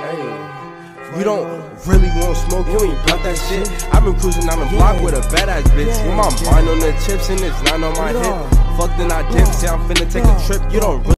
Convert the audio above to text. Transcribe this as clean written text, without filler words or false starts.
You don't really want smoke, you ain't blunt that shit. I've been cruising down the block with a badass bitch. With my mind on the chips and it's not on my hip. Fuck then I dip, say I'm finna take a trip. You don't really